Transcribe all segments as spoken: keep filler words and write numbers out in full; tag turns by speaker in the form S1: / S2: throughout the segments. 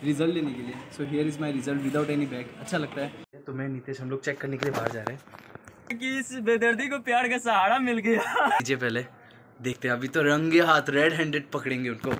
S1: Result लेने के लिए। So here is my result without any back. अच्छा लगता है। तो मैं नीतीश हम लोग चेक करने के लिए बाहर जा रहे हैं कि इस बेदर्दी को प्यार का सहारा मिल गया। लीजिए पहले देखते हैं, अभी तो रंगे हाथ रेड हैंडेड पकड़ेंगे उनको।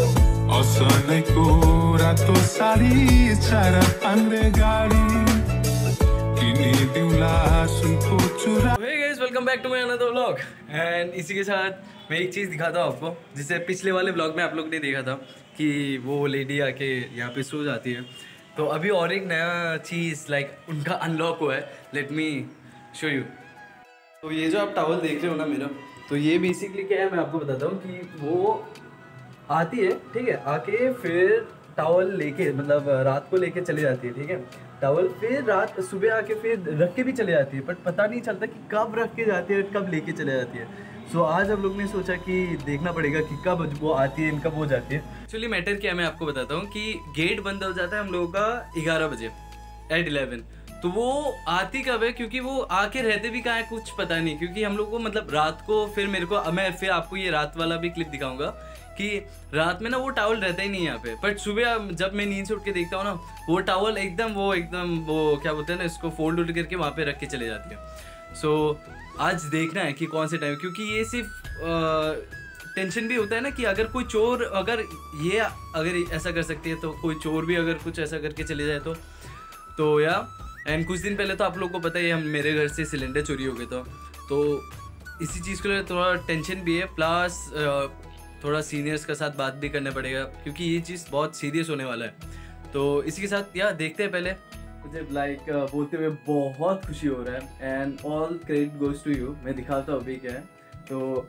S1: Welcome back to my another vlog. And इसी के साथ मैं एक चीज़ दिखाता हूँ आपको, जिससे पिछले वाले व्लॉग में आप लोग ने देखा था कि वो लेडी आके यहाँ पे सो जाती है। तो अभी और एक नया चीज़ लाइक उनका अनलॉक हुआ है। Let me show you. तो ये जो आप टॉवल देख रहे हो ना मेरा, तो ये बेसिकली क्या है मैं आपको बताता हूँ कि वो आती है, ठीक है, आके फिर टॉवल लेके मतलब रात को लेके चली जाती है, ठीक है, टॉवल फिर रात सुबह आके फिर रख के भी चले जाती है, बट पता नहीं चलता कि कब रख के जाती है कब लेके चले जाती है। सो so, आज हम लोग ने सोचा कि देखना पड़ेगा कि कब वो आती है कब वो जाती है। एक्चुअली मैटर क्या है मैं आपको बताता हूँ कि गेट बंद हो जाता है हम लोगों का ग्यारह बजे एट इलेवन। तो वो आती कब है, क्योंकि वो आके रहते भी कहाँ है कुछ पता नहीं, क्योंकि हम लोग को मतलब रात को फिर मेरे को मैं फिर आपको ये रात वाला भी क्लिप दिखाऊंगा कि रात में ना वो टॉवल रहता ही नहीं है यहाँ पे, बट सुबह जब मैं नींद से उठ के देखता हूँ ना वो टॉवल एकदम वो एकदम वो क्या बोलते हैं ना, इसको फोल्ड उल्ड करके वहाँ पे रख के चले जाती है। सो so, आज देखना है कि कौन से टाइम, क्योंकि ये सिर्फ टेंशन भी होता है ना कि अगर कोई चोर अगर ये अगर ऐसा कर सकती है तो कोई चोर भी अगर कुछ ऐसा करके चले जाए तो तो या एंड कुछ दिन पहले तो आप लोगों को पता ही है हम मेरे घर से सिलेंडर चोरी हो गया था, तो इसी चीज़ के लिए थोड़ा टेंशन भी है, प्लस थोड़ा सीनियर्स के साथ बात भी करना पड़ेगा क्योंकि ये चीज़ बहुत सीरियस होने वाला है। तो इसी के साथ या देखते हैं। पहले मुझे लाइक बोलते हुए बहुत खुशी हो रहा है and all credit goes to you. मैं दिखाता हूँ अभी क्या है। तो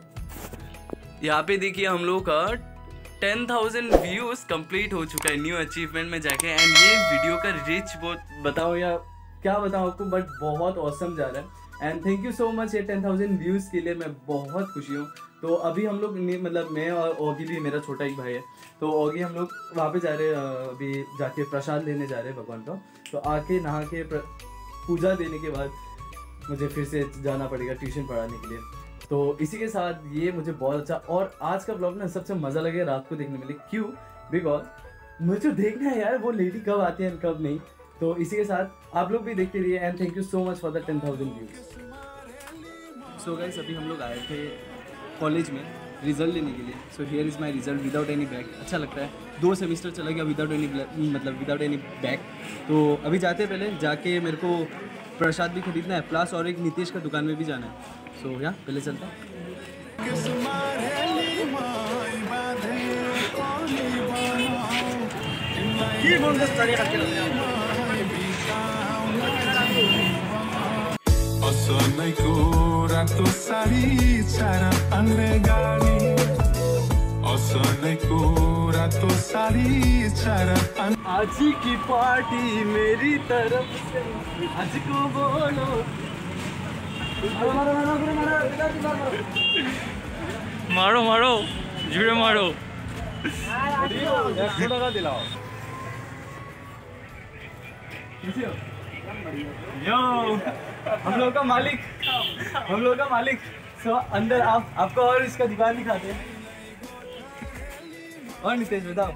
S1: यहाँ पे देखिए हम लोग का टेन थाउजेंड व्यूज़ कंप्लीट हो चुका है न्यू अचीवमेंट में जाके। एंड ये वीडियो का रिच बहुत बताओ या क्या बताऊँ आपको, बट बहुत औसम जा रहा है। And thank you so much ये टेन थाउजेंड व्यूज़ के लिए, मैं बहुत खुशी हूँ। तो अभी हम लोग मतलब मैं और ओगी भी, मेरा छोटा एक भाई है, तो ओगी हम लोग वहाँ पे जा रहे हैं, अभी जाके प्रसाद लेने जा रहे हैं भगवान का। तो आके नहा के पूजा देने के बाद मुझे फिर से जाना पड़ेगा ट्यूशन पढ़ाने के लिए। तो इसी के साथ ये मुझे बहुत अच्छा, और आज का ब्लॉग ना सबसे मज़ा लगे रात को देखने में। क्यों? बिकॉज मुझे देखना है यार वो लेडी कब आती है कब नहीं। तो इसी के साथ आप लोग भी देखते रहिए and thank you so much for the ten thousand views. So guys अभी हम लोग आए थे कॉलेज में रिजल्ट लेने के लिए। So here is my result without any back. अच्छा लगता है, दो सेमिस्टर चला गया विदाउट एनी मतलब विदाउट एनी बैग। तो अभी जाते हैं, पहले जाके मेरे को प्रसाद भी खरीदना है, प्लस और एक नीतीश का दुकान में भी जाना है। सो या पहले चलता है। आज की पार्टी मेरी तरफ से, आज को बोलो
S2: मारो मारो जुड़े मारो।
S1: दिलाओ यो हम लोग का मालिक हम लोग का मालिक सो अंदर आप आपको और इसका दुकान दिखाते हैं। और नितेश बताओ।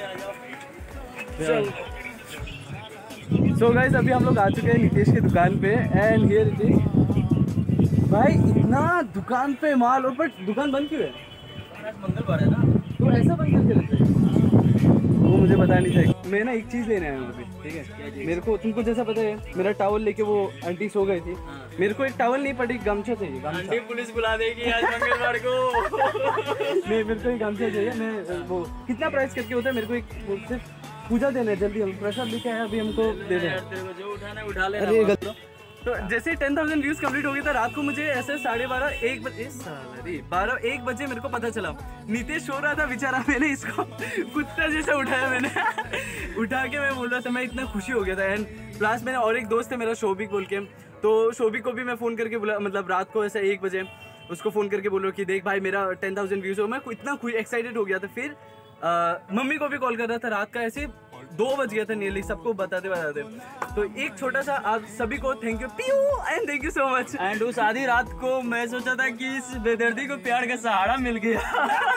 S1: सो गाइस अभी हम लोग आ चुके हैं नितेश की दुकान पे एंड हियर इट इज। भाई इतना दुकान पे माल, और बट दुकान बंद क्यों है? मंगलवार है ना, तो ऐसा बंद करके रखते हैं वो मुझे पता नहीं था। मैं ना एक चीज़ लेने आया हूँ अभी, ठीक है। मेरे को तुमको जैसा पता है मेरा टॉवल लेके वो आंटी सो गई थी। हाँ। मेरे को एक टॉवल नहीं पड़ी, गमछा चाहिए।
S2: आंटी पुलिस बुला देगी आज मंगलवार को।
S1: नहीं मेरे को एक गमछा चाहिए। मैं वो कितना प्राइस करके होता है, मेरे को एक सिर्फ पूजा देना है, जल्दी हम प्रसाद लेके आए अभी, हमको दे दें।
S2: जो उठाना उठा ले।
S1: तो जैसे टेन थाउजेंड व्यूज़ कंप्लीट हो गया था रात को, मुझे ऐसे साढ़े बारह एक बजे सारी बारह एक बजे मेरे को पता चला नीतीश सो रहा था बेचारा। मैंने इसको कुत्ता जैसे उठाया, मैंने उठा के मैं बोल रहा था, मैं इतना खुशी हो गया था। एंड प्लस मैंने और एक दोस्त है मेरा शोभिक बोल के, तो शोभिक को भी मैं फ़ोन करके बोला, मतलब रात को ऐसे एक बजे उसको फ़ोन करके बोल रहा कि देख भाई मेरा टेन थाउजेंड व्यूज़ हो। मैं इतना एक्साइटेड हो गया था। फिर आ, मम्मी को भी कॉल कर रहा था रात का, ऐसे दो बज गया था नियरली, सबको बताते बताते। तो एक छोटा सा आप सभी को thank you P U and thank you so much.
S2: And उस आधी रात को मैं सोचा था कि इस बेदर्दी को प्यार का सहारा मिल गया।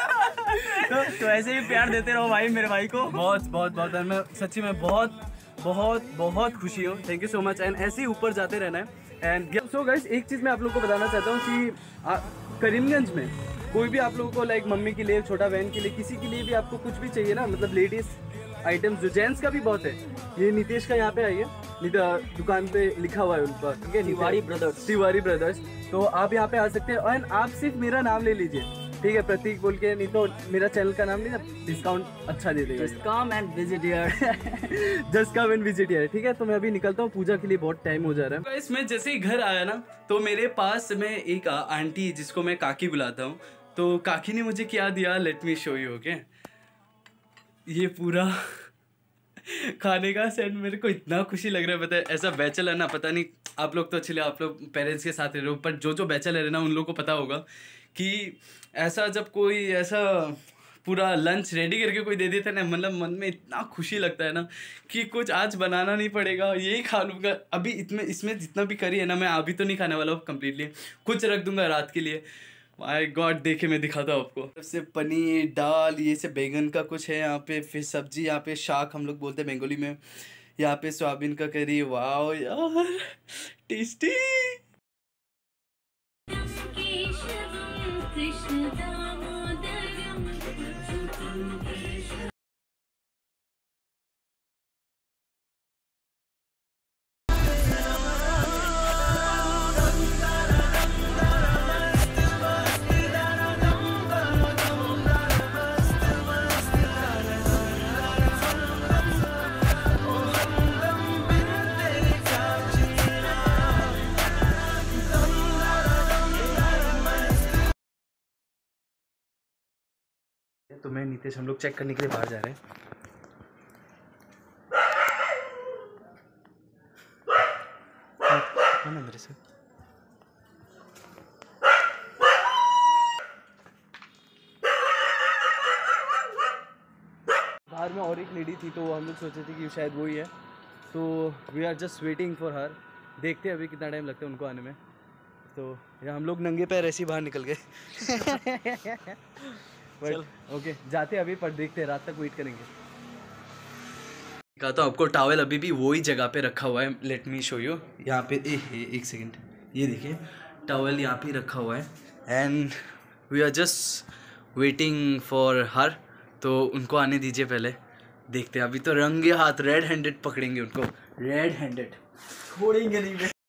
S2: तो, तो ऐसे ही प्यार देते रहो भाई मेरे भाई को।
S1: बहुत बहुत बहुत मैं सच्ची में बहुत बहुत बहुत खुशी हूँ। Thank you so much and ऐसे ही ऊपर जाते रहना है। एंड सो गाइस एक चीज़ मैं आप लोगों को बताना चाहता हूँ कि आ, करीमगंज में कोई भी आप लोगों को लाइक मम्मी के लिए, छोटा बहन के लिए, किसी के लिए भी आपको कुछ भी चाहिए ना, मतलब लेडीज़ आइटम्स जो जेंट्स का भी बहुत है। ये नीतीश का यहाँ पे आइए, दुकान पे लिखा हुआ है उनका, ठीक है,
S2: तिवारी ब्रदर्स।
S1: तिवारी ब्रदर्स। तो आप यहाँ पे आ सकते हैं और आप सिर्फ मेरा नाम ले लीजिए, ठीक है, प्रतीक बोल के, नहीं तो मेरा चैनल का नाम नहीं, डिस्काउंट अच्छा दे देगा।
S2: Just come and visit here.
S1: Just come and visit here, ठीक है। तो मैं अभी निकलता हूँ, पूजा के लिए बहुत टाइम हो जा रहा है। इसमें जैसे ही घर आया ना, तो मेरे पास में एक आंटी जिसको मैं काकी बुलाता हूँ, तो काकी ने मुझे क्या दिया, let me show you. Okay, ये पूरा खाने का सेट मेरे को इतना खुशी लग रहा है। पता है, ऐसा बैचलर ना, पता नहीं आप लोग तो चलिए आप लोग पेरेंट्स के साथ रह रहे हो, पर जो जो बैचलर है ना उन लोग को पता होगा कि ऐसा जब कोई ऐसा पूरा लंच रेडी करके कोई दे देता है ना, मतलब मन में इतना खुशी लगता है ना कि कुछ आज बनाना नहीं पड़ेगा, यही खा लूँगा। अभी इसमें इसमें जितना भी करी है ना, मैं अभी तो नहीं खाने वाला हूँ कम्प्लीटली, कुछ रख दूंगा रात के लिए। माय गॉड, देखे मैं दिखाता हूँ आपको। सबसे पनीर, दाल, ये से बैगन का कुछ है यहाँ पे, फिर सब्जी, यहाँ पे शाक हम लोग बोलते हैं बंगाली में, यहाँ पे सोयाबीन का करी। वाओ यार, टेस्टी। तो मैं नीतीश हम लोग चेक करने के लिए बाहर जा रहे हैं। कौन है मेरे से? बाहर में और एक लेडी थी, तो हम लोग सोचे थे कि शायद वही है, तो we are just waiting for her. देखते हैं अभी कितना टाइम लगता है उनको आने में। तो या हम लोग नंगे पैर ऐसे ही बाहर निकल गए। बट ओके, जाते अभी, पर देखते हैं, रात तक वेट करेंगे। कहा तो आपको टावल अभी भी वही जगह पे रखा हुआ है। Let me show you. यहाँ पे ए, ए, एक सेकंड, ये देखिए टावल यहाँ पे रखा हुआ है and we are just waiting for her. तो उनको आने दीजिए पहले, देखते हैं। अभी तो रंगे हाथ रेड हैंडेड पकड़ेंगे उनको, रेड हैंडेड, छोड़ेंगे नहीं।